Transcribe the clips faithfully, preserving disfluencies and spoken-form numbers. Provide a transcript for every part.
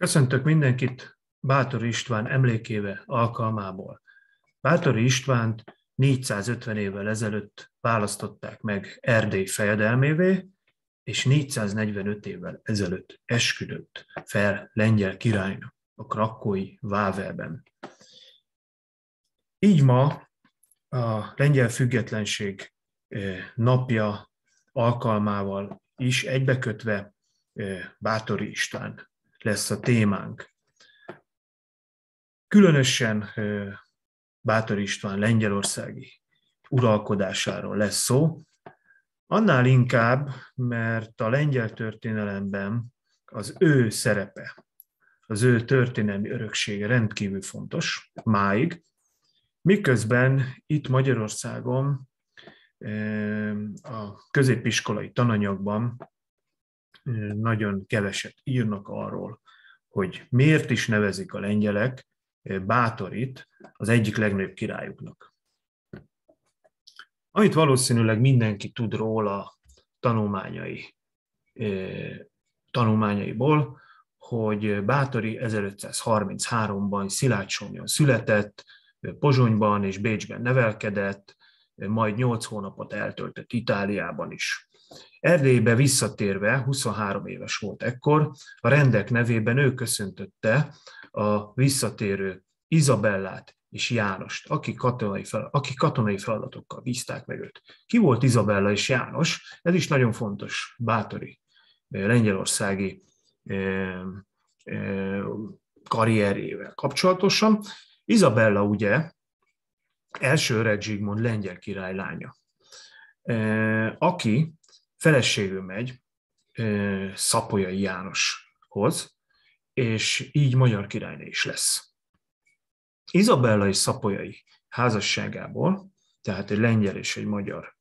Köszöntök mindenkit Báthori István emlékéve alkalmából. Báthori Istvánt négyszázötven évvel ezelőtt választották meg Erdély fejedelmévé, és négyszáznegyvenöt évvel ezelőtt esküdött fel lengyel királynak a krakkói Vávelben. Így ma a lengyel függetlenség napja alkalmával is egybekötve Báthori István lesz a témánk. Különösen Báthori István lengyelországi uralkodásáról lesz szó, annál inkább, mert a lengyel történelemben az ő szerepe, az ő történelmi öröksége rendkívül fontos máig, miközben itt Magyarországon a középiskolai tananyagban nagyon keveset írnak arról, hogy miért is nevezik a lengyelek Báthorit az egyik legnagyobb királyuknak. Amit valószínűleg mindenki tud róla tanulmányai, tanulmányaiból, hogy Báthory ezerötszázharmincháromban Szilágysomlyon született, Pozsonyban és Bécsben nevelkedett, majd nyolc hónapot eltöltött Itáliában is. Erdélybe visszatérve, huszonhárom éves volt ekkor, a rendek nevében ő köszöntötte a visszatérő Izabellát és Jánost, akik katonai, fel, akik katonai feladatokkal bízták meg őt. Ki volt Izabella és János? Ez is nagyon fontos Báthory lengyelországi karrierjével kapcsolatosan. Izabella ugye első Öreg Zsigmond lengyel király lánya, aki feleségül megy Szapolyai Jánoshoz, és így magyar királyné is lesz. Izabella és Szapolyai házasságából, tehát egy lengyel és egy magyar,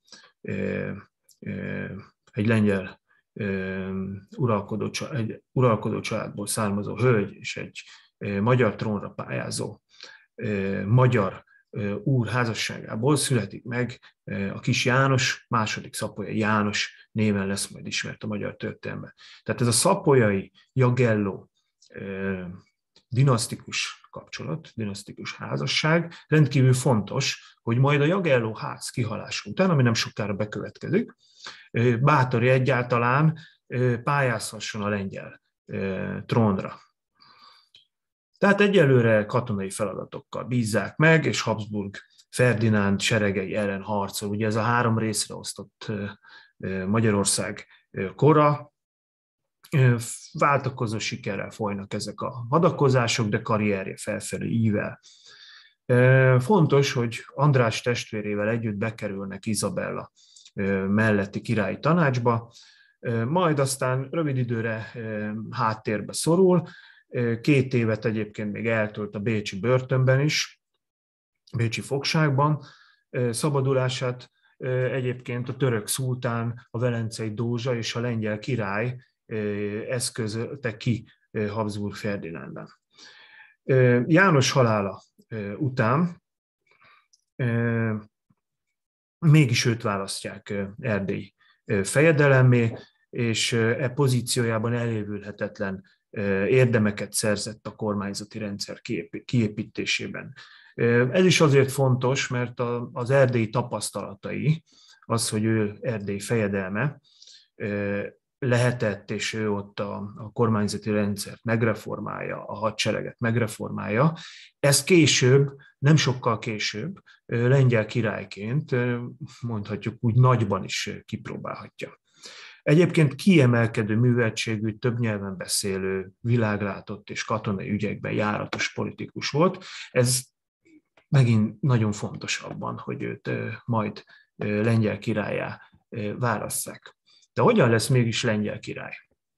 egy lengyel uralkodó, egy uralkodó családból származó hölgy és egy magyar trónra pályázó magyar úr házasságából születik meg a kis János, második Szapolyai János néven lesz majd ismert a magyar történelemben. Tehát ez a szapolyai Jagelló dinasztikus kapcsolat, dinasztikus házasság rendkívül fontos, hogy majd a Jagelló ház kihalása után, ami nem sokára bekövetkezik, Báthory egyáltalán pályázhasson a lengyel trónra. Tehát egyelőre katonai feladatokkal bízzák meg, és Habsburg Ferdinánd seregei ellen harcol. Ugye ez a három részre osztott Magyarország kora. Váltakozó sikerrel folynak ezek a hadakozások, de karrierje felfelé ível. Fontos, hogy András testvérével együtt bekerülnek Izabella melletti királyi tanácsba, majd aztán rövid időre háttérbe szorul. Két évet egyébként még eltölt a bécsi börtönben is, bécsi fogságban. Szabadulását egyébként a török szultán, a velencei dózsa és a lengyel király eszközölte ki Habsburg Ferdinándban. János halála után mégis őt választják Erdély fejedelemmé, és e pozíciójában elévülhetetlen érdemeket szerzett a kormányzati rendszer kiépítésében. Ez is azért fontos, mert az erdélyi tapasztalatai, az, hogy ő Erdély fejedelme lehetett, és ő ott a, a kormányzati rendszert megreformálja, a hadsereget megreformálja, ez később, nem sokkal később lengyel királyként, mondhatjuk úgy, nagyban is kipróbálhatja. Egyébként kiemelkedő műveltségű, több nyelven beszélő, világlátott és katonai ügyekben járatos politikus volt. Ez megint nagyon fontos abban, hogy őt majd lengyel királlyá válasszák. De hogyan lesz mégis lengyel király?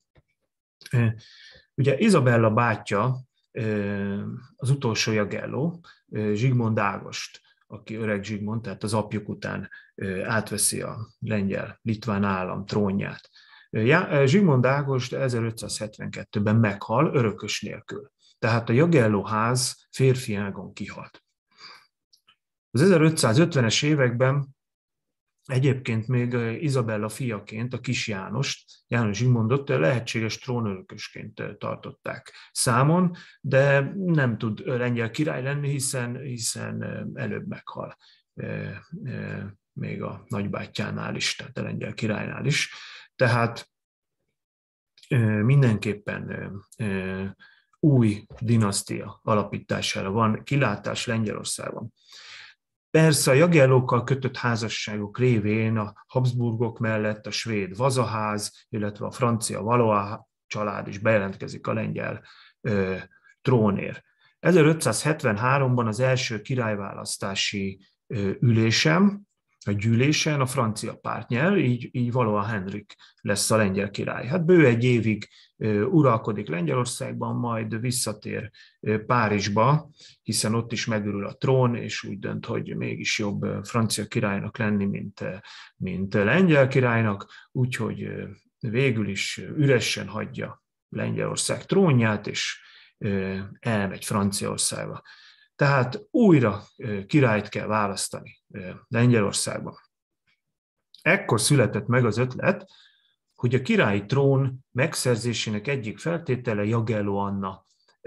Ugye Izabella bátyja, az utolsó Jagelló, Zsigmond Ágost, aki Öreg Zsigmond, tehát az apjuk után átveszi a lengyel-litván állam trónját. Zsigmond Ágost ezerötszázhetvenkettőben meghal örökös nélkül. Tehát a Jagelló ház férfi ágon kihalt. Az ezerötszázötvenes években Egyébként még Izabella fiaként a kis Jánost, János Zsigmondot lehetséges trónörökösként tartották számon, de nem tud lengyel király lenni, hiszen, hiszen előbb meghal még a nagybátyjánál is, tehát a lengyel királynál is. Tehát mindenképpen új dinasztia alapítására van kilátás Lengyelországban. Persze a Jagellókkal kötött házasságok révén a Habsburgok mellett a svéd Vazaház, illetve a francia Valois család is bejelentkezik a lengyel ö, trónér. ezerötszázhetvenháromban az első királyválasztási ö, ülésem, a gyűlésen a francia párt nyer, így, így Valois Henrik lesz a lengyel király. Hát bő egy évig uralkodik Lengyelországban, majd visszatér Párizsba, hiszen ott is megürül a trón, és úgy dönt, hogy mégis jobb francia királynak lenni, mint, mint lengyel királynak, úgyhogy végül is üresen hagyja Lengyelország trónját, és elmegy Franciaországba. Tehát újra királyt kell választani Lengyelországban. Ekkor született meg az ötlet, hogy a királyi trón megszerzésének egyik feltétele Jagelló Anna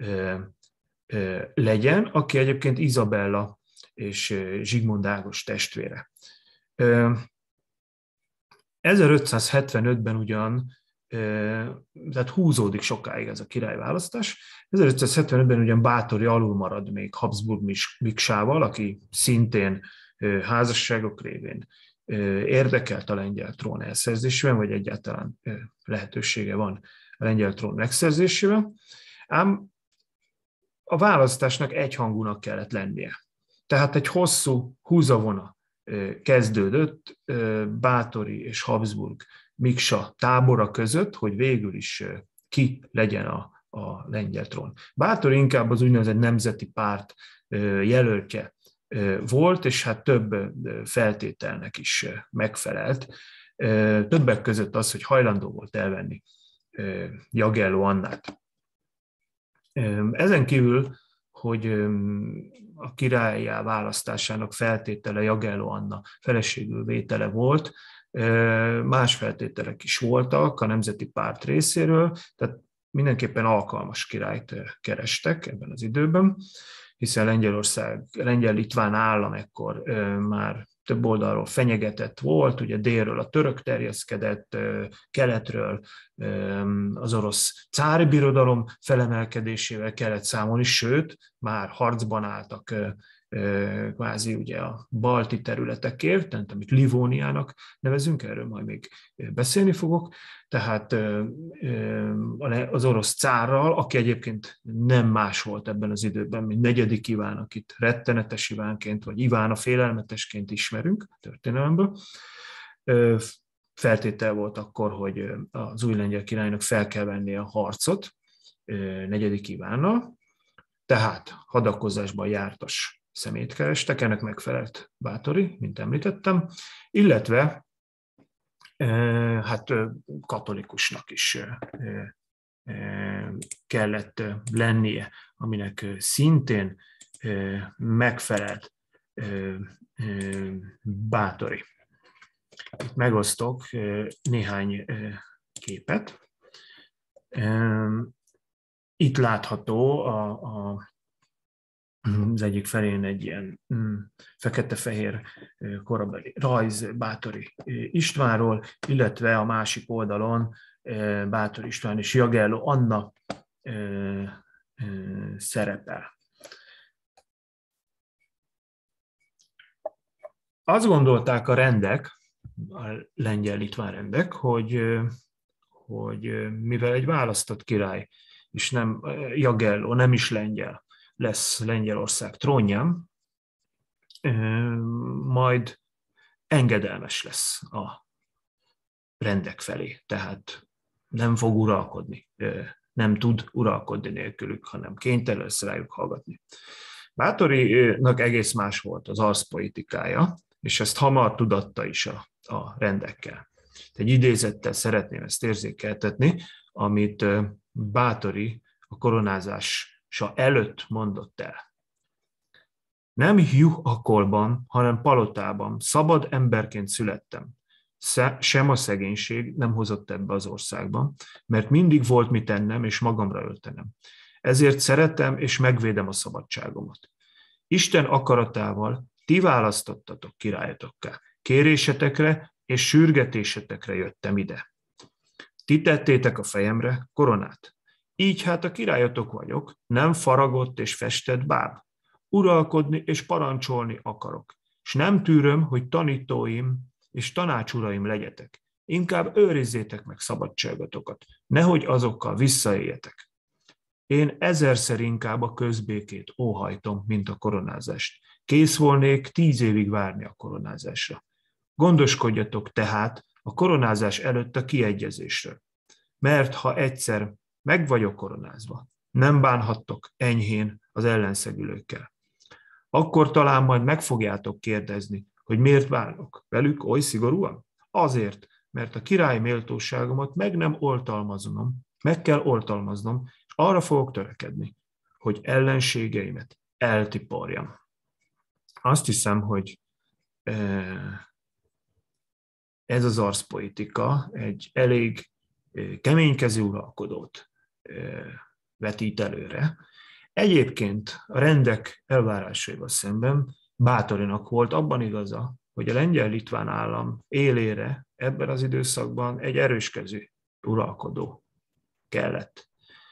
legyen, aki egyébként Izabella és Zsigmond Ágos testvére. ezerötszázhetvenötben ugyan, tehát húzódik sokáig ez a királyválasztás, ezerötszázhetvenötben ugyan Báthory alul marad még Habsburg Miksával, aki szintén házasságok révén érdekelt a lengyel trón elszerzésében, vagy egyáltalán lehetősége van a lengyel trón megszerzésében, ám a választásnak egyhangúnak kellett lennie. Tehát egy hosszú húzavona kezdődött Báthory és Habsburg Miksa tábora között, hogy végül is ki legyen a, a lengyel trón. Báthory inkább az úgynevezett nemzeti párt jelöltje volt, és hát több feltételnek is megfelelt. Többek között az, hogy hajlandó volt elvenni Jagelló Annát. Ezen kívül, hogy a királlyá választásának feltétele Jagelló Anna feleségül vétele volt, más feltételek is voltak a nemzeti párt részéről, tehát mindenképpen alkalmas királyt kerestek ebben az időben, hiszen Lengyelország, Lengyel-Litván állam ekkor már több oldalról fenyegetett volt, ugye délről a török terjeszkedett, keletről az orosz cári birodalom felemelkedésével kellett számolni, sőt, már harcban álltak kvázi ugye a balti területekért, tehát amit Livóniának nevezünk, erről majd még beszélni fogok, tehát az orosz cárral, aki egyébként nem más volt ebben az időben, mint negyedik Iván, akit rettenetes Ivánként, vagy Iván a félelmetesként ismerünk a történelemből. Feltétel volt akkor, hogy az új lengyel királynak fel kell vennie a harcot negyedik Ivánnal, tehát hadakozásban jártas szemét kerestek, ennek megfelelt Báthory, mint említettem, illetve hát katolikusnak is kellett lennie, aminek szintén megfelelt Báthory. Itt megosztok néhány képet. Itt látható a, a az egyik felén egy ilyen fekete-fehér korabeli rajz Báthory Istvánról, illetve a másik oldalon Báthory István és Jagelló Anna szerepel. Azt gondolták a rendek, a lengyel-litván rendek, hogy, hogy mivel egy választott király, és nem Jagelló, nem is lengyel, lesz Lengyelország trónján, majd engedelmes lesz a rendek felé, tehát nem fog uralkodni, nem tud uralkodni nélkülük, hanem kénytelen lesz rájuk hallgatni. Báthorynak egész más volt az arszpolitikája, és ezt hamar tudatta is a, a rendekkel. Egy idézettel szeretném ezt érzékeltetni, amit Báthory a koronázása előtt mondott el. Nem juhakolban, hanem palotában, szabad emberként születtem. Sem a szegénység nem hozott ebbe az országba, mert mindig volt mit ennem és magamra öltenem. Ezért szeretem és megvédem a szabadságomat. Isten akaratával ti választottatok királyotokká. Kérésetekre és sürgetésetekre jöttem ide. Ti tettétek a fejemre koronát. Így hát a királyotok vagyok, nem faragott és festett báb. Uralkodni és parancsolni akarok, és nem tűröm, hogy tanítóim és tanácsuraim legyetek. Inkább őrizzétek meg szabadságotokat, nehogy azokkal visszaéljetek. Én ezerszer inkább a közbékét óhajtom, mint a koronázást. Kész volnék tíz évig várni a koronázásra. Gondoskodjatok tehát a koronázás előtt a kiegyezésről, mert ha egyszer meg vagyok koronázva, nem bánhattok enyhén az ellenszegülőkkel. Akkor talán majd meg fogjátok kérdezni, hogy miért bánok velük oly szigorúan? Azért, mert a király méltóságomat meg nem oltalmaznom, meg kell oltalmaznom, és arra fogok törekedni, hogy ellenségeimet eltiporjam. Azt hiszem, hogy ez az arszpolitika egy elég keménykezű uralkodót vetít előre. Egyébként a rendek elvárásaival szemben Báthorinak volt abban igaza, hogy a lengyel-litván állam élére ebben az időszakban egy erőskező uralkodó kellett.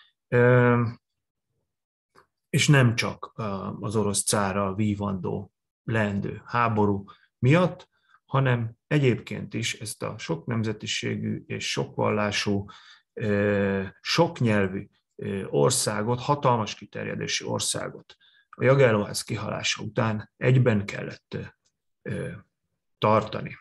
És nem csak az orosz cárral vívandó leendő háború miatt, hanem egyébként is ezt a sok nemzetiségű és sokvallású, soknyelvű országot, hatalmas kiterjedésű országot a Jagellóház kihalása után egyben kellett tartani.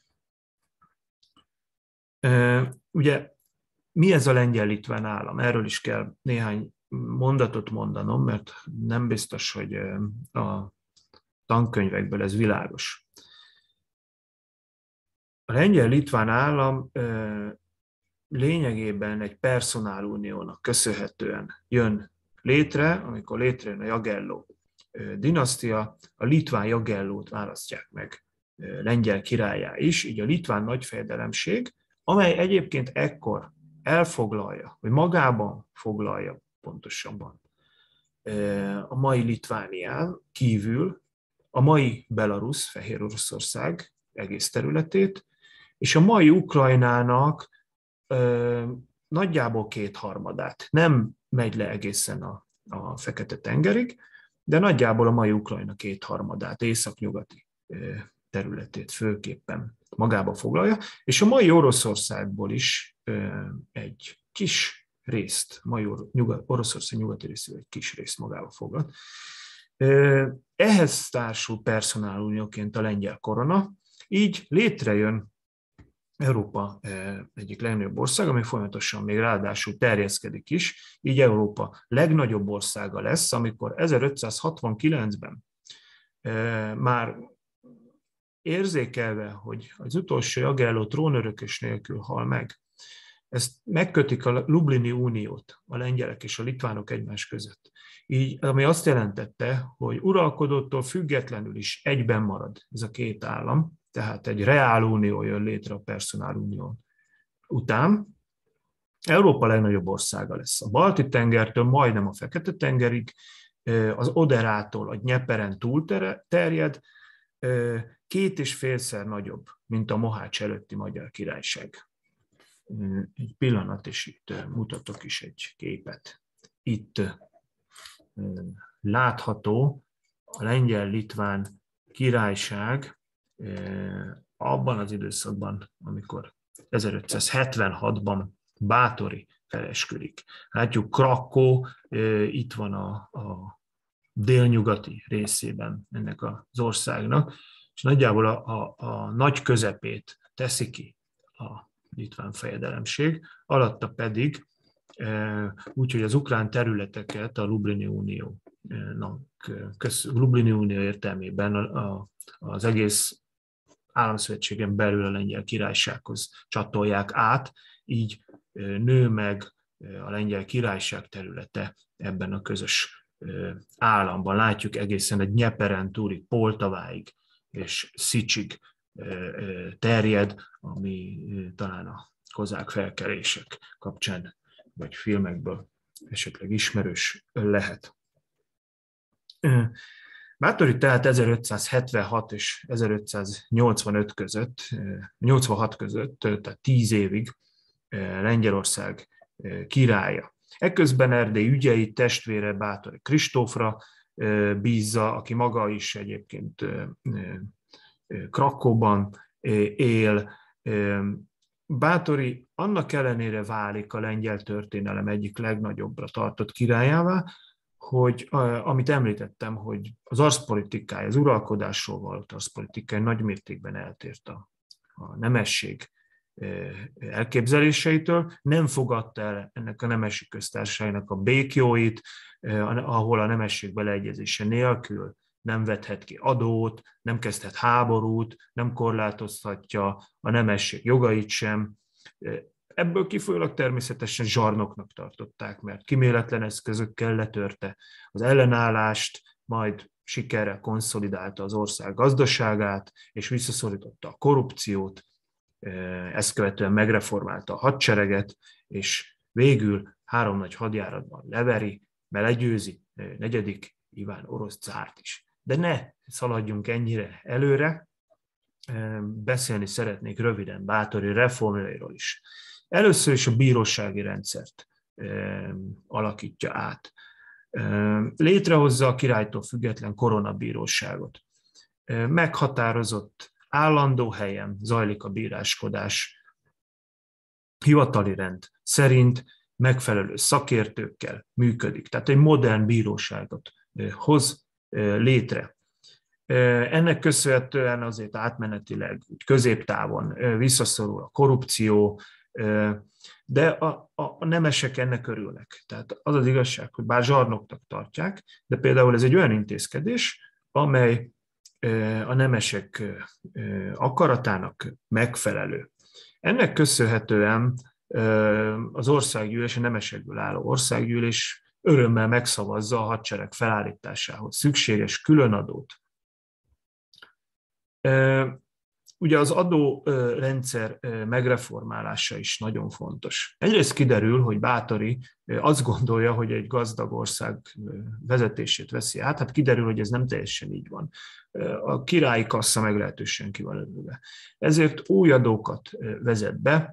Ugye mi ez a lengyel-litván állam? Erről is kell néhány mondatot mondanom, mert nem biztos, hogy a tankönyvekből ez világos. A lengyel-litván állam lényegében egy personáluniónak köszönhetően jön létre, amikor létrejön a Jagelló dinasztia, a litván Jagellót választják meg lengyel királlyá is, így a litván nagyfejedelemség, amely egyébként ekkor elfoglalja, vagy magában foglalja pontosabban a mai Litvánián kívül a mai Belarus, Fehér Oroszország egész területét, és a mai Ukrajnának ö, nagyjából kétharmadát. Nem megy le egészen a, a Fekete-tengerig, de nagyjából a mai Ukrajna kétharmadát, északnyugati ö, területét főképpen magába foglalja, és a mai Oroszországból is ö, egy kis részt, mai Or- nyugat, Oroszország nyugati részével egy kis részt magába foglal. Ö, ehhez társul personálunióként a lengyel korona, így létrejön Európa egyik legnagyobb ország, ami folyamatosan még ráadásul terjeszkedik is, így Európa legnagyobb országa lesz, amikor ezerötszázhatvankilencben már érzékelve, hogy az utolsó Jagelló trónörökös nélkül hal meg, ezt megkötik a Lublini Uniót, a lengyelek és a litvánok egymás között. Így, ami azt jelentette, hogy uralkodótól függetlenül is egyben marad ez a két állam, tehát egy reálunió jön létre a personálunió után. Európa legnagyobb országa lesz. A Balti-tengertől majdnem a Fekete-tengerig, az Oderától a Dnyeperen túl terjed, két és félszer nagyobb, mint a Mohács előtti Magyar Királyság. Egy pillanat, és itt mutatok is egy képet. Itt látható a lengyel-litván királyság abban az időszakban, amikor ezerötszázhetvenhatban Báthory felesküdik. Látjuk, Krakkó itt van a, a délnyugati részében ennek az országnak, és nagyjából a, a, a nagy közepét teszi ki a litván fejedelemség, alatta pedig úgyhogy az ukrán területeket a Lublini Uniónak, Lublini Unió értelmében a, a, az egész államszövetségen belül a lengyel királysághoz csatolják át, így nő meg a lengyel királyság területe ebben a közös államban látjuk egészen egy Nyeperen túli Poltaváig és Szicsig terjed, ami talán a kozák felkelések kapcsán vagy filmekből esetleg ismerős lehet. Báthory tehát ezerötszázhetvenhat és ezerötszáznyolcvanöt között, nyolcvanhat között, tehát tíz évig Lengyelország királya. Ekközben Erdély ügyeit testvére Báthory Kristófra bízza, aki maga is egyébként Krakóban él. Báthory annak ellenére válik a lengyel történelem egyik legnagyobbra tartott királyává, hogy amit említettem, hogy az arszpolitikája, az uralkodásról való arszpolitikája nagy mértékben eltért a, a nemesség elképzeléseitől, nem fogadta el ennek a nemesi köztársaságnak a békjóit, ahol a nemesség beleegyezése nélkül nem vethet ki adót, nem kezdhet háborút, nem korlátozhatja a nemesség jogait sem. Ebből kifolyólag természetesen zsarnoknak tartották, mert kíméletlen eszközökkel letörte az ellenállást, majd sikerrel konszolidálta az ország gazdaságát, és visszaszorította a korrupciót, ezt követően megreformálta a hadsereget, és végül három nagy hadjáratban leveri, belegyőzi negyedik Iván orosz cárt is. De ne szaladjunk ennyire előre, beszélni szeretnék röviden Báthory reformjairól is. Először is a bírósági rendszert alakítja át. Létrehozza a királytól független koronabíróságot. Meghatározott állandó helyen zajlik a bíráskodás, hivatali rend szerint megfelelő szakértőkkel működik. Tehát egy modern bíróságot hoz létre. Ennek köszönhetően azért átmenetileg, úgy középtávon visszaszorul a korrupció, de a, a nemesek ennek örülnek. Tehát az az igazság, hogy bár zsarnoknak tartják, de például ez egy olyan intézkedés, amely a nemesek akaratának megfelelő. Ennek köszönhetően az országgyűlés, a nemesekből álló országgyűlés örömmel megszavazza a hadsereg felállításához szükséges különadót. Ugye az adórendszer megreformálása is nagyon fontos. Egyrészt kiderül, hogy Báthory azt gondolja, hogy egy gazdag ország vezetését veszi át, hát kiderül, hogy ez nem teljesen így van. A királyi kassa meglehetősen ki van örülve. Ezért új adókat vezet be.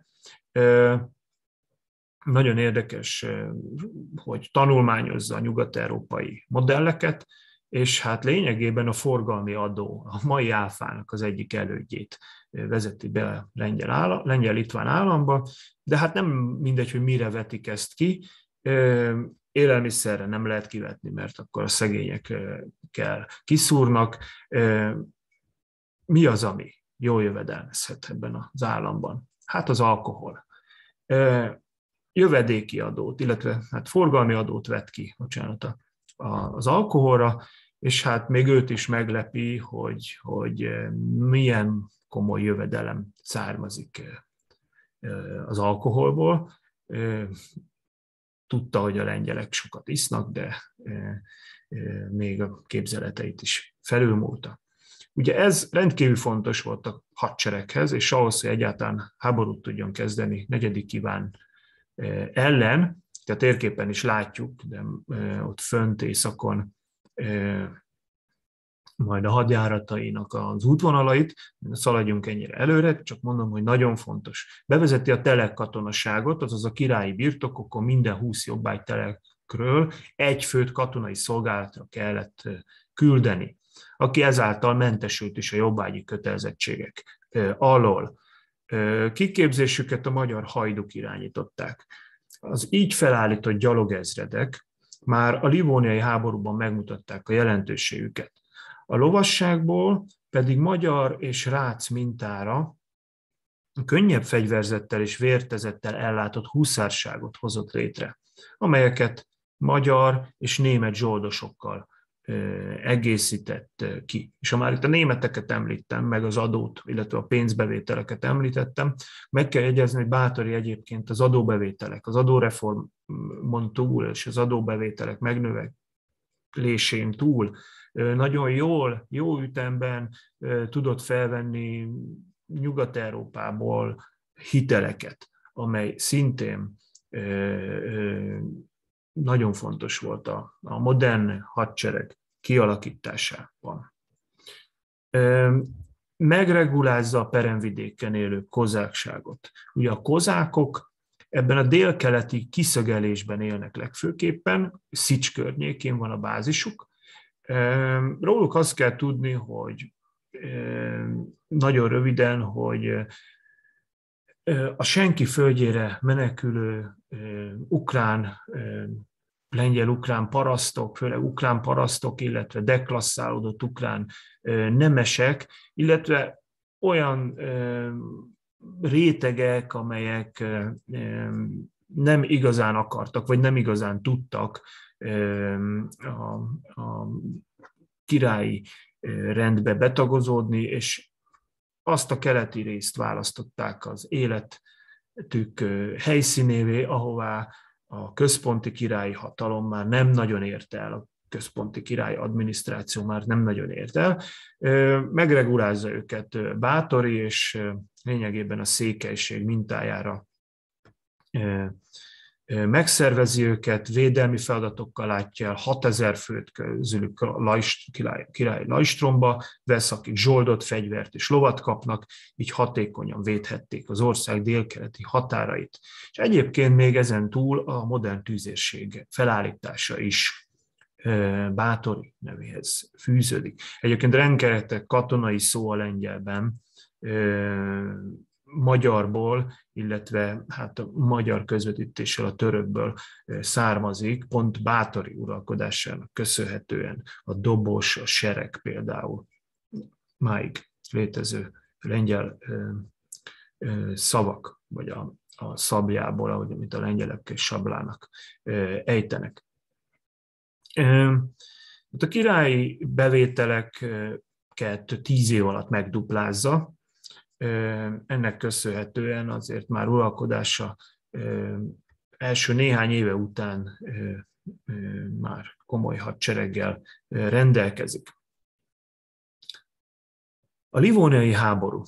Nagyon érdekes, hogy tanulmányozza a nyugat-európai modelleket, és hát lényegében a forgalmi adó, a mai áfának az egyik elődjét vezeti be a lengyel, lengyel-litván államba, de hát nem mindegy, hogy mire vetik ezt ki. Élelmiszerre nem lehet kivetni, mert akkor a szegényekkel kiszúrnak. Mi az, ami jól jövedelmezhet ebben az államban? Hát az alkohol. Jövedéki adót, illetve hát forgalmi adót vet ki, bocsánat, az alkoholra, és hát még őt is meglepi, hogy, hogy milyen komoly jövedelem származik az alkoholból. Tudta, hogy a lengyelek sokat isznak, de még a képzeleteit is felülmúlta. Ugye ez rendkívül fontos volt a hadsereghez, és ahhoz, hogy egyáltalán háborút tudjon kezdeni negyedik Iván ellen, a térképen is látjuk, de ott fönt északon majd a hadjáratainak az útvonalait, szaladjunk ennyire előre, csak mondom, hogy nagyon fontos. Bevezeti a telek-katonaságot, azaz a királyi birtokokon minden húsz jobbágytelekről egy főt katonai szolgálatra kellett küldeni, aki ezáltal mentesült is a jobbágyi kötelezettségek alól. Kiképzésüket a magyar hajduk irányították. Az így felállított gyalogezredek már a livóniai háborúban megmutatták a jelentőségüket. A lovasságból pedig magyar és rác mintára könnyebb fegyverzettel és vértezettel ellátott huszárságot hozott létre, amelyeket magyar és német zsoldosokkal egészített ki. És ha már itt a németeket említem, meg az adót, illetve a pénzbevételeket említettem, meg kell jegyezni, hogy Báthory egyébként az adóbevételek, az adóreformon túl és az adóbevételek megnövekedése lésén túl nagyon jól, jó ütemben tudott felvenni Nyugat-Európából hiteleket, amely szintén nagyon fontos volt a, a modern hadsereg kialakításában. Megregulázza a peremvidéken élő kozákságot. Ugye a kozákok ebben a délkeleti kiszögelésben élnek legfőképpen, Szics környékén van a bázisuk. Róluk azt kell tudni, hogy nagyon röviden, hogy a senki földjére menekülő ukrán, lengyel-ukrán parasztok, főleg ukrán parasztok, illetve deklasszálódott ukrán nemesek, illetve olyan rétegek, amelyek nem igazán akartak, vagy nem igazán tudtak a, a királyi rendbe betagozódni, és azt a keleti részt választották az életük helyszínévé, ahová a központi királyi hatalom már nem nagyon ért el, a központi királyi adminisztráció már nem nagyon ért el. Megregulázza őket Báthori, és lényegében a székelység mintájára megszervezi őket, védelmi feladatokkal látja el, hatezer főt közülük Lajst, király, király Lajstromba vesz, akik zsoldott fegyvert és lovat kapnak, így hatékonyan védhették az ország délkeleti határait. És egyébként még ezen túl a modern tűzérség felállítása is Báthori nevéhez fűződik. Egyébként rengeteg katonai szó a lengyelben, magyarból, illetve hát a magyar közvetítéssel a törökből származik, pont Báthori uralkodásának köszönhetően a dobos, a sereg például máig létező lengyel szavak, vagy a, a szabjából, ahogy amit a lengyelek sablának ejtenek. A királyi bevételeket tíz év alatt megduplázza. Ennek köszönhetően azért már uralkodása első néhány éve után már komoly hadsereggel rendelkezik. A livóniai háború.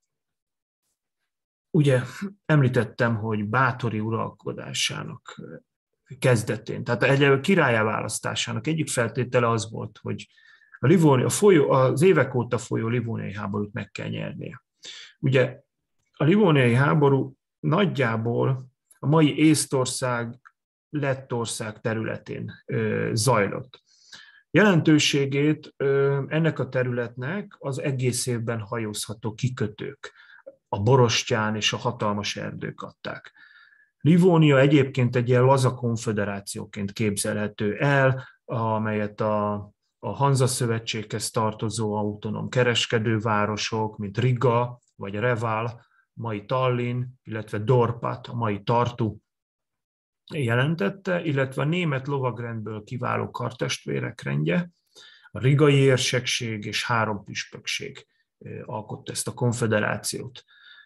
Ugye említettem, hogy Báthori uralkodásának kezdetén, tehát egy királyá választásának egyik feltétele az volt, hogy a, Livónia, a folyó, az évek óta folyó livóniai háborút meg kell nyernie. Ugye a livóniai háború nagyjából a mai Észtország, Lettország területén ö, zajlott. Jelentőségét ö, ennek a területnek az egész évben hajózható kikötők, a Borostyán és a hatalmas erdők adták. Livónia egyébként egy ilyen laza konföderációként képzelhető el, amelyet a, a Hanza Szövetséghez tartozó autonóm kereskedővárosok, mint Riga vagy Reval, mai Tallinn, illetve Dorpat, a mai Tartu jelentette, illetve a német lovagrendből kiváló kartestvérek rendje, a rigai érsekség és három püspökség alkotta ezt a konföderációt.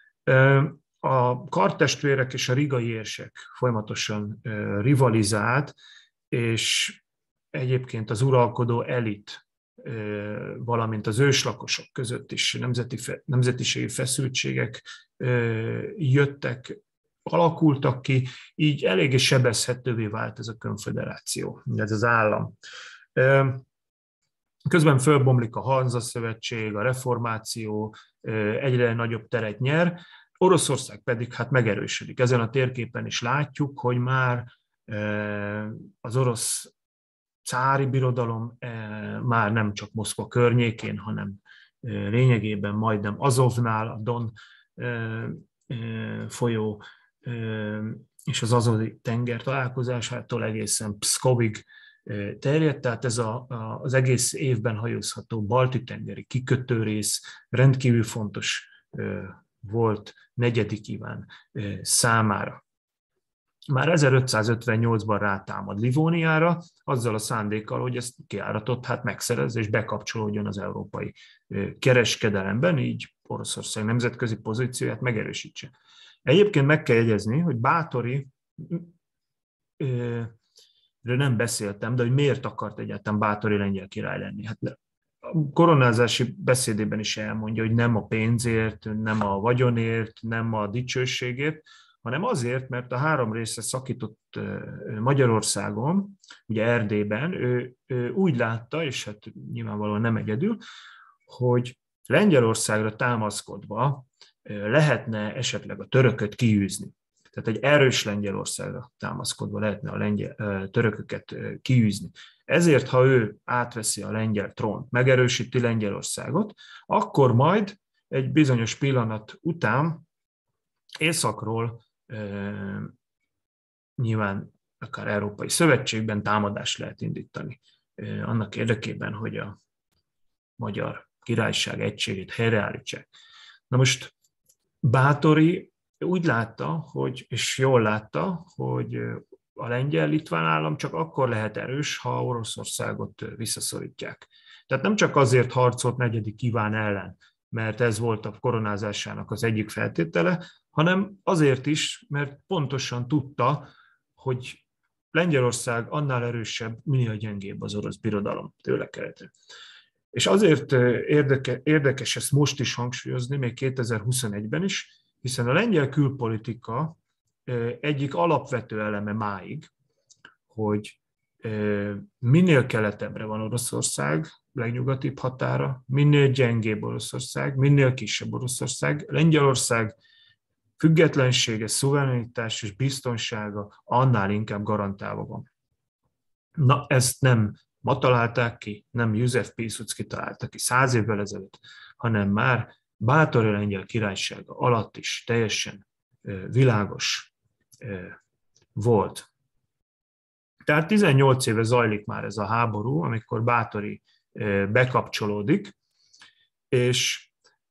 A kartestvérek és a rigai érsek folyamatosan rivalizált, és egyébként az uralkodó elit, valamint az őslakosok között is nemzeti, nemzetiségi feszültségek jöttek, alakultak ki, így eléggé sebezhetővé vált ez a konföderáció, ez az állam. Közben fölbomlik a Hanza Szövetség, a reformáció egyre nagyobb teret nyer, Oroszország pedig hát megerősödik. Ezen a térképen is látjuk, hogy már az orosz cári birodalom már nem csak Moszkva környékén, hanem lényegében majdnem Azovnál, a Don folyó és az Azovi tenger találkozásától egészen Pszkovig terjedt, tehát ez a, az egész évben hajózható balti-tengeri kikötőrész rendkívül fontos volt negyedik Iván számára. Már ezerötszázötvennyolcban rátámad Livóniára, azzal a szándékkal, hogy ezt kiáratott hát megszerez és bekapcsolódjon az európai kereskedelemben, így Oroszország nemzetközi pozícióját megerősítse. Egyébként meg kell jegyezni, hogy Báthori nem beszéltem, de hogy miért akart egyáltalán Báthory lengyel király lenni. Hát a koronázási beszédében is elmondja, hogy nem a pénzért, nem a vagyonért, nem a dicsőségért, hanem azért, mert a három részre szakított Magyarországon, ugye Erdélyben, ő, ő úgy látta, és hát nyilvánvalóan nem egyedül, hogy Lengyelországra támaszkodva lehetne esetleg a törököt kiűzni. Tehát egy erős Lengyelországra támaszkodva lehetne a lengyel, törököket kiűzni. Ezért, ha ő átveszi a lengyel trónt, megerősíti Lengyelországot, akkor majd egy bizonyos pillanat után északról e, nyilván akár Európai Szövetségben támadást lehet indítani. E, annak érdekében, hogy a magyar királyság egységét helyreállítsák. Na most Báthory úgy látta, hogy, és jól látta, hogy a lengyel-litván állam csak akkor lehet erős, ha Oroszországot visszaszorítják. Tehát nem csak azért harcolt negyedik Iván ellen, mert ez volt a koronázásának az egyik feltétele, hanem azért is, mert pontosan tudta, hogy Lengyelország annál erősebb, minél gyengébb az orosz birodalom tőle keletre. És azért érdeke, érdekes ezt most is hangsúlyozni, még kétezer-huszonegyben is, hiszen a lengyel külpolitika egyik alapvető eleme máig, hogy minél keletebbre van Oroszország, legnyugatibb határa, minél gyengébb Oroszország, minél kisebb Oroszország, Lengyelország függetlensége, szuverenitás és biztonsága annál inkább garantálva van. Na, ezt nem ma találták ki, nem József Piłsudski találta ki száz évvel ezelőtt, hanem már Báthory lengyel királysága alatt is teljesen világos volt. Tehát tizennyolc éve zajlik már ez a háború, amikor Báthory bekapcsolódik, és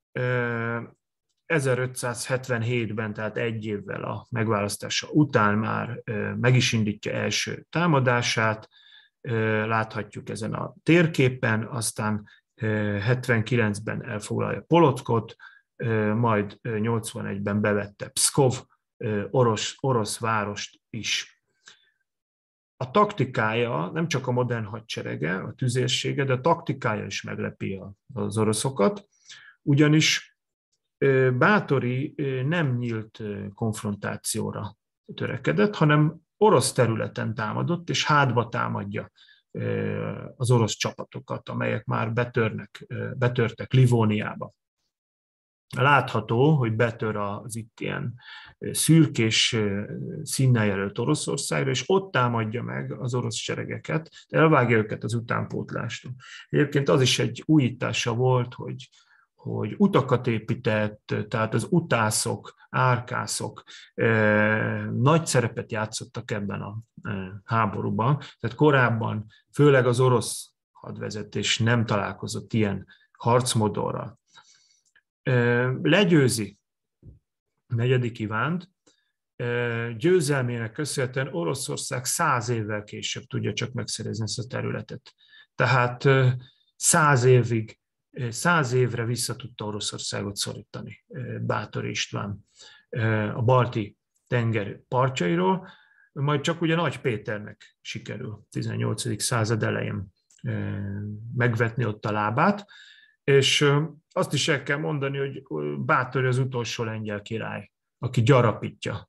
ezerötszázhetvenhétben, tehát egy évvel a megválasztása után már meg is indítja első támadását, láthatjuk ezen a térképen, aztán hetvenkilencben elfoglalja Polockot, majd nyolcvanegyben bevette Pszkov, orosz, orosz várost is. A taktikája, nem csak a modern hadserege, a tüzérsége, de a taktikája is meglepi az oroszokat, ugyanis Báthory nem nyílt konfrontációra törekedett, hanem orosz területen támadott, és hátba támadja az orosz csapatokat, amelyek már betörnek, betörtek Livóniába. Látható, hogy betör az itt ilyen szürkés színnel jelölt Oroszországra, és ott támadja meg az orosz seregeket, elvágja őket az utánpótlástól. Egyébként az is egy újítása volt, hogy hogy utakat épített, tehát az utászok, árkászok nagy szerepet játszottak ebben a háborúban. Tehát korábban főleg az orosz hadvezetés nem találkozott ilyen harcmodorral. Legyőzi negyedik Ivánt, győzelmének köszönhetően Oroszország száz évvel később tudja csak megszerezni ezt a területet. Tehát száz évig Száz évre vissza tudta Oroszországot szorítani Báthory István a balti tenger partjairól, majd csak ugye Nagy Péternek sikerül tizennyolcadik század elején megvetni ott a lábát, és azt is el kell mondani, hogy Báthory az utolsó lengyel király, aki gyarapítja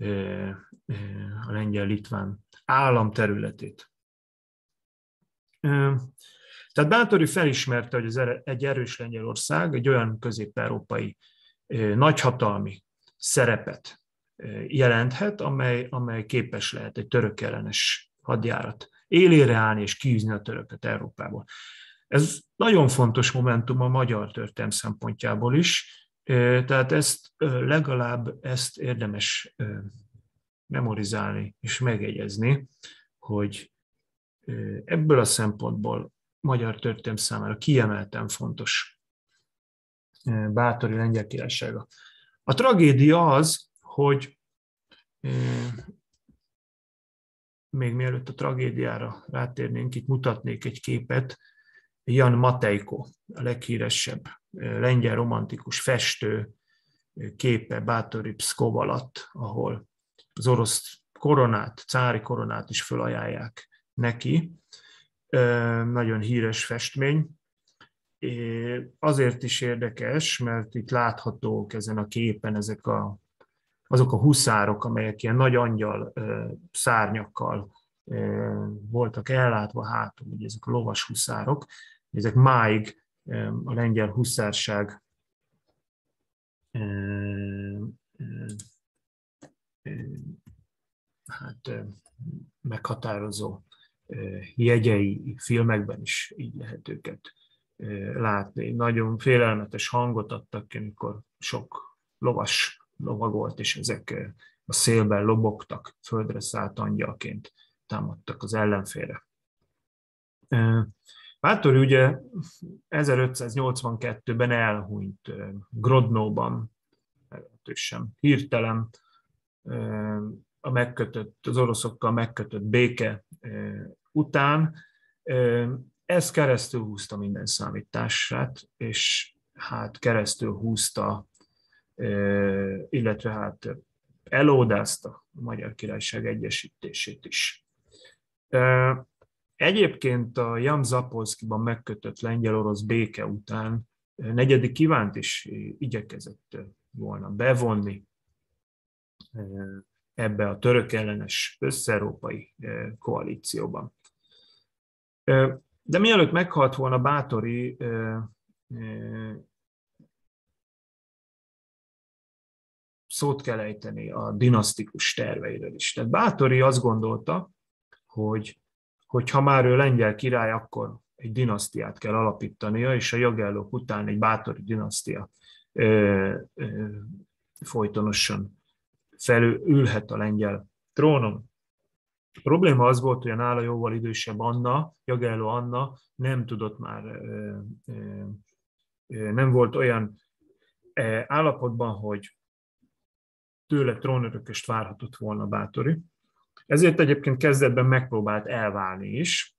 a lengyel-litván állam területét. Tehát Báthory felismerte, hogy ez egy erős Lengyelország egy olyan közép-európai nagyhatalmi szerepet jelenthet, amely, amely képes lehet egy török ellenes hadjárat élére állni és kiűzni a törököt Európából. Ez nagyon fontos momentum a magyar történelem szempontjából is, tehát ezt legalább ezt érdemes memorizálni és megjegyezni, hogy ebből a szempontból magyar történelem számára kiemelten fontos Báthory lengyel királysága. A tragédia az, hogy még mielőtt a tragédiára rátérnénk, itt mutatnék egy képet, Jan Matejko, a leghíresebb lengyel romantikus festő képe Báthory Pszkov alatt, ahol az orosz koronát, cári koronát is fölajánlják neki. Nagyon híres festmény. Azért is érdekes, mert itt láthatók ezen a képen ezek a, azok a huszárok, amelyek ilyen nagy angyal szárnyakkal voltak ellátva hátul, ugye ezek a lovas huszárok. Ezek máig a lengyel huszárság hát meghatározó jegyei, filmekben is így lehet őket látni. Nagyon félelmetes hangot adtak ki, amikor sok lovas lovagolt, és ezek a szélben lobogtak, földre szállt angyalként támadtak az ellenfélre. Báthori ugye ezerötszáznyolcvankettőben elhunyt Grodnóban, meglehetősen hirtelen, a megkötött, az oroszokkal megkötött béke után. Ez keresztül húzta minden számítását, és hát keresztül húzta, illetve hát elódázta a Magyar Királyság egyesítését is. Egyébként a Jan Zapolszkiban megkötött lengyel-orosz béke után negyedik Ivánt is igyekezett volna bevonni ebbe a török ellenes összeurópai koalícióban. De mielőtt meghalt volna Báthori, szót kell ejteni a dinasztikus terveiről is. Tehát Báthori azt gondolta, hogy hogy ha már ő lengyel király, akkor egy dinasztiát kell alapítania, és a Jagellók után egy Báthori dinasztia ö, ö, folytonosan felülhet a lengyel trónon. A probléma az volt, hogy a nála jóval idősebb Anna, Jagelló Anna nem tudott már, ö, ö, ö, nem volt olyan állapotban, hogy tőle trónörököst várhatott volna Báthori. Ezért egyébként kezdetben megpróbált elválni is,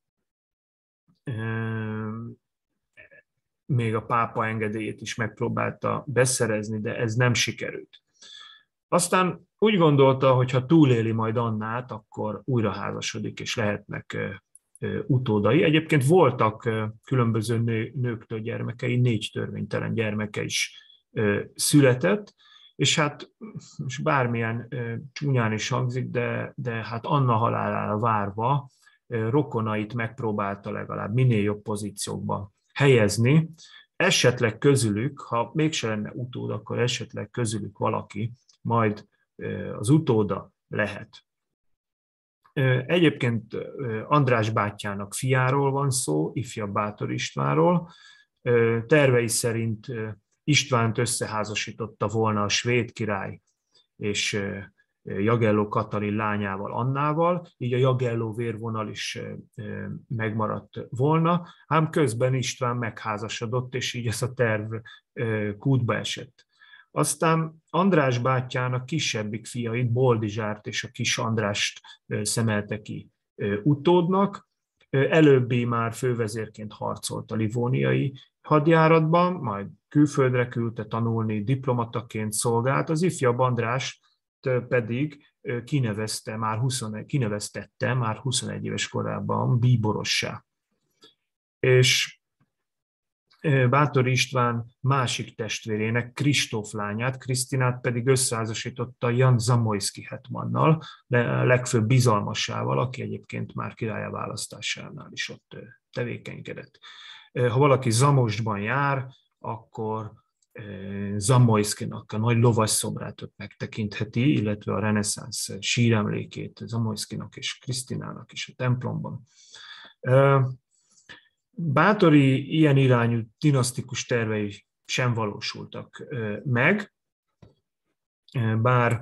még a pápa engedélyét is megpróbálta beszerezni, de ez nem sikerült. Aztán úgy gondolta, hogy ha túléli majd Annát, akkor újra házasodik, és lehetnek utódai. Egyébként voltak különböző nő, nőktől gyermekei, négy törvénytelen gyermeke is született, és hát most bármilyen csúnyán is hangzik, de, de hát Anna halálára várva rokonait megpróbálta legalább minél jobb pozíciókba helyezni. Esetleg közülük, ha mégse lenne utód, akkor esetleg közülük valaki majd az utóda lehet. Egyébként András bátyjának fiáról van szó, ifjabb Báthori Istvánról. Tervei szerint Istvánt összeházasította volna a svéd király és Jagelló Katalin lányával, Annával, így a Jagelló vérvonal is megmaradt volna, ám közben István megházasodott, és így ez a terv kútba esett. Aztán András bátyjának kisebbik fiait, Boldizsárt és a kis Andrást szemelte ki utódnak. Előbbi már fővezérként harcolt a livóniai hadjáratban, majd külföldre küldte tanulni, diplomataként szolgált, az ifjabb András pedig kinevezte már huszonegy, kineveztette már huszonegy éves korában bíborossá. És Báthori István másik testvérének, Kristóf lányát, Krisztinát pedig összeházasította Jan Zamoyski hetmannal, a legfőbb bizalmasával, aki egyébként már királya választásánál is ott tevékenykedett. Ha valaki Zamosdban jár, akkor Zamoyskinak a nagy lovasszomrát megtekintheti, illetve a reneszánsz síremlékét Zamoyskinak és Krisztinának is a templomban. Báthori ilyen irányú dinasztikus tervei sem valósultak meg, bár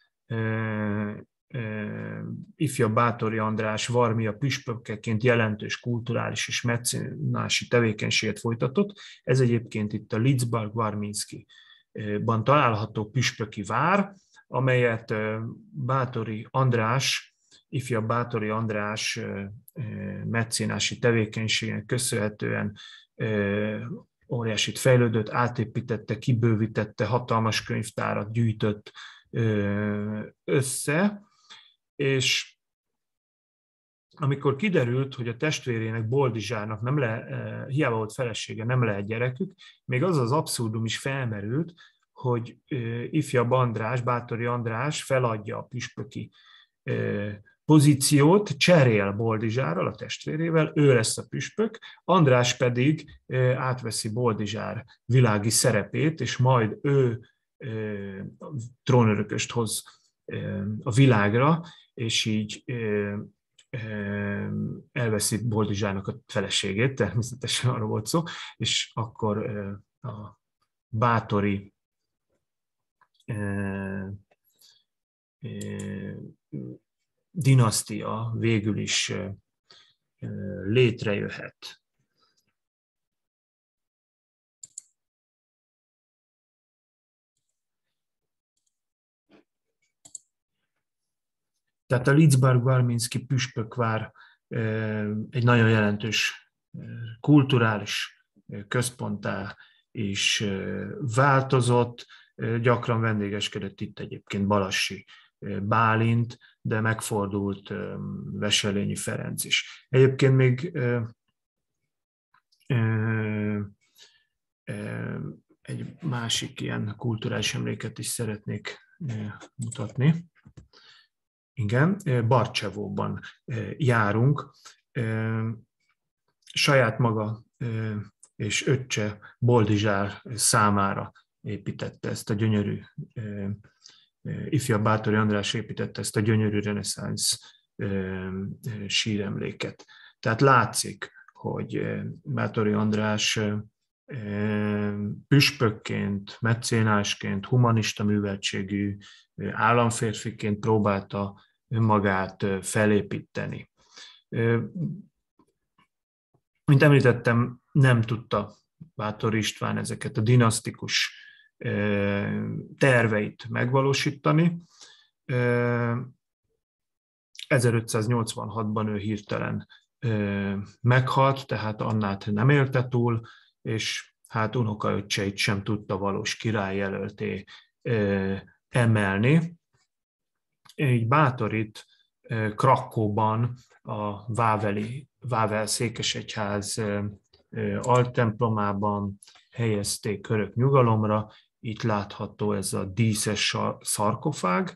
ifjabb Báthori András Varmia püspökkeként jelentős kulturális és mecénási tevékenységet folytatott. Ez egyébként itt a Lidzbark-Varminszkiban található püspöki vár, amelyet Báthori András, ifjabb Báthori András mecénási tevékenységnek köszönhetően óriásit fejlődött, átépítette, kibővítette, hatalmas könyvtárat gyűjtött össze, és amikor kiderült, hogy a testvérének, Boldizsárnak nem le, hiába volt felesége, nem lehet gyerekük, még az az abszurdum is felmerült, hogy ifjabb András, Báthori András feladja a püspöki pozíciót, cserél Boldizsárral, a testvérével, ő lesz a püspök, András pedig átveszi Boldizsár világi szerepét, és majd ő trónörököst hoz a világra, és így elveszi Boldizsárnak a feleségét, természetesen arról volt szó, és akkor a báthori dinasztia végül is létrejöhet. Tehát a Lidzbark-Varminszki püspökvár egy nagyon jelentős kulturális központtá is változott, gyakran vendégeskedett itt egyébként Balassi Bálint, de megfordult Wesselényi Ferenc is. Egyébként még egy másik ilyen kulturális emléket is szeretnék mutatni. Igen, Barcsevóban járunk. Saját maga és öccse Boldizsár számára építette ezt a gyönyörű, ifjabb Báthori András építette ezt a gyönyörű reneszánsz síremléket. Tehát látszik, hogy Báthori András püspökként, mecénásként, humanista műveltségű államférfiként próbálta önmagát felépíteni. Mint említettem, nem tudta Báthori István ezeket a dinasztikus terveit megvalósítani. ezerötszáznyolcvanhatban ő hirtelen meghalt, tehát Annát nem élte túl, és hát unokaöccseit sem tudta valós királyjelölté emelni. Így Báthorit Krakkóban a Váveli, Vável székesegyház altemplomában helyezték örök nyugalomra. Itt látható ez a díszes szarkofág.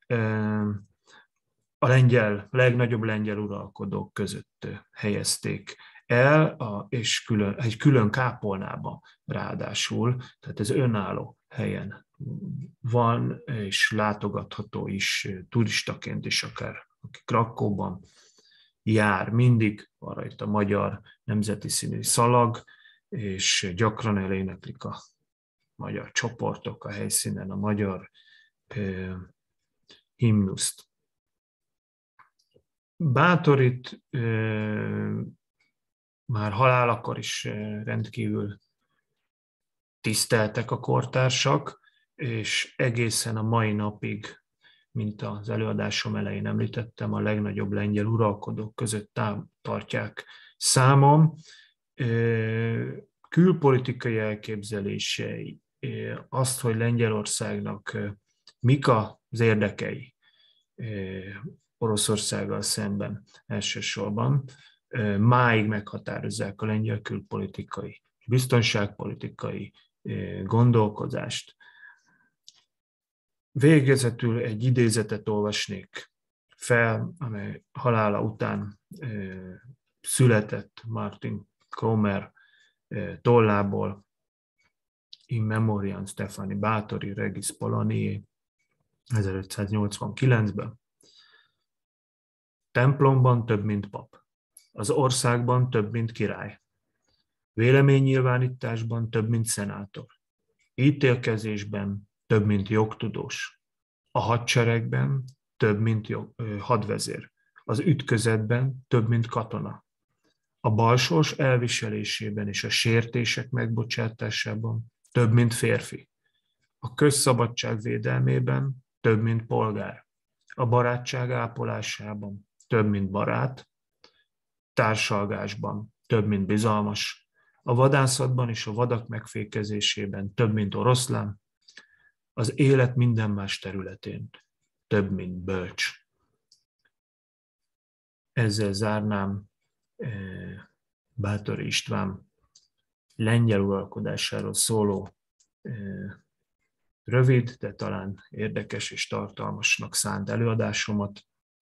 A lengyel, legnagyobb lengyel uralkodók között helyezték el, és külön, egy külön kápolnába ráadásul, tehát ez önálló helyen van, és látogatható is turistaként is, akár aki Krakkóban jár, mindig van rajta a magyar nemzeti színű szalag, és gyakran eléneklik a magyar csoportok a helyszínen a magyar eh, himnuszt. Báthorit eh, már halálakor is rendkívül tiszteltek a kortársak, és egészen a mai napig, mint az előadásom elején említettem, a legnagyobb lengyel uralkodók között tartják számon. Külpolitikai elképzelései, azt, hogy Lengyelországnak mik az érdekei Oroszországgal szemben elsősorban, máig meghatározzák a lengyel külpolitikai, biztonságpolitikai gondolkodást. Végezetül egy idézetet olvasnék fel, amely halála után született Martin Kromer tollából, In Memoriam Stefani Báthori Regis Poloniae ezerötszáznyolcvankilencben. Templomban több, mint pap. Az országban több, mint király. Véleménynyilvánításban több, mint szenátor. Ítélkezésben több, mint jogtudós. A hadseregben több, mint jog, hadvezér. Az ütközetben több, mint katona. A balsors elviselésében és a sértések megbocsátásában több, mint férfi. A közszabadság védelmében több, mint polgár. A barátság ápolásában több, mint barát. Társalgásban több, mint bizalmas. A vadászatban és a vadak megfékezésében több, mint oroszlán. Az élet minden más területén több, mint bölcs. ezzel zárnám Báthori István lengyel uralkodásáról szóló rövid, de talán érdekes és tartalmasnak szánt előadásomat,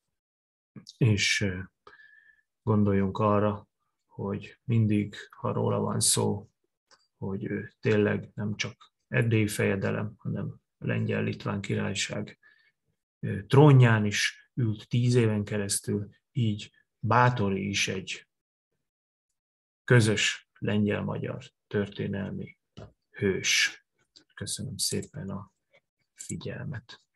és gondoljunk arra, hogy mindig, ha róla van szó, hogy ő tényleg nem csak erdélyi fejedelem, hanem a Lengyel-Litván Királyság trónján is ült tíz éven keresztül, így Báthori is egy közös lengyel-magyar történelmi hős. Köszönöm szépen a figyelmet.